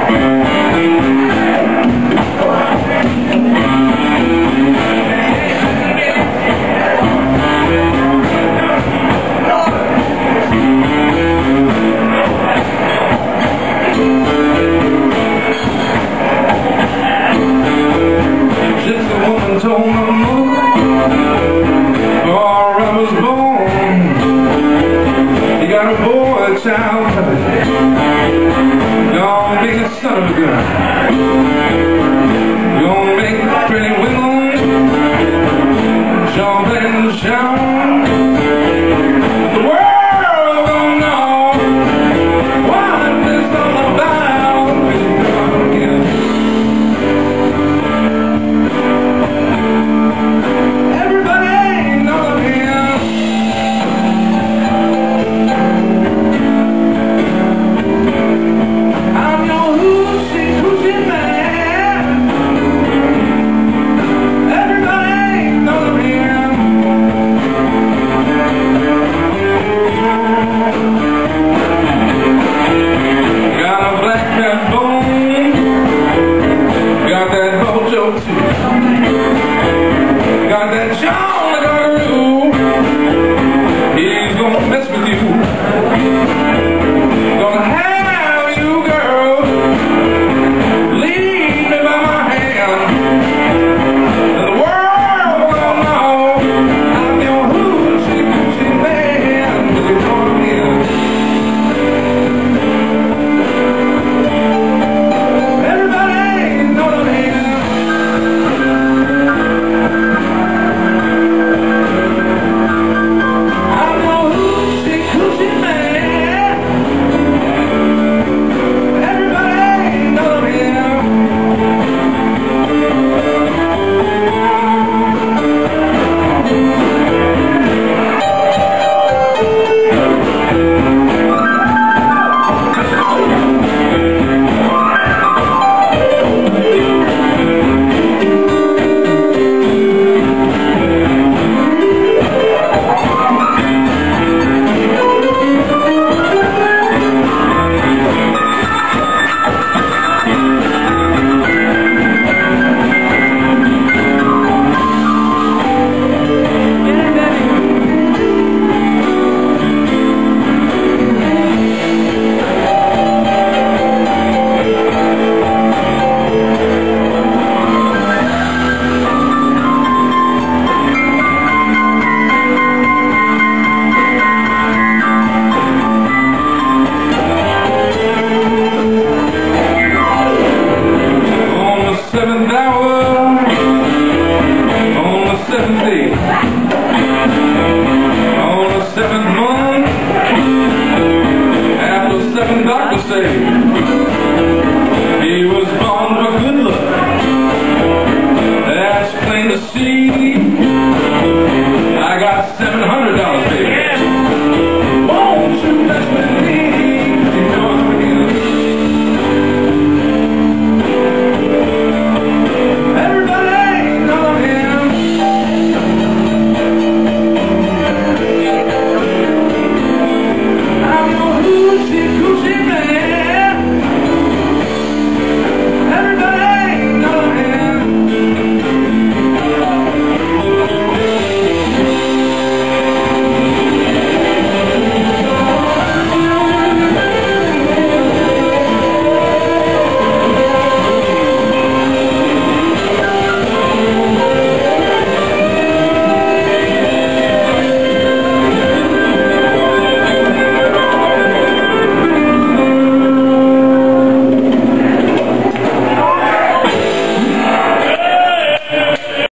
Told my mother before I was born, you got a boy child, gonna be a son of a gun, gonna make pretty women jump and shout. The world gonna know what this all about. Everybody know him. I'm your hoochie man. Everybody know him. Got a black cat bone, got that mojo too, got that John the Garoo. He's gonna mess with you, gonna have you, girl, lead me by my hand, and the world gonna know I'm your hoochie man. Will you join me in? Everybody know him. I'm your hoochie man. Everybody know him. Seventh hour, on the 7th day, on the 7th month, after 7 doctors say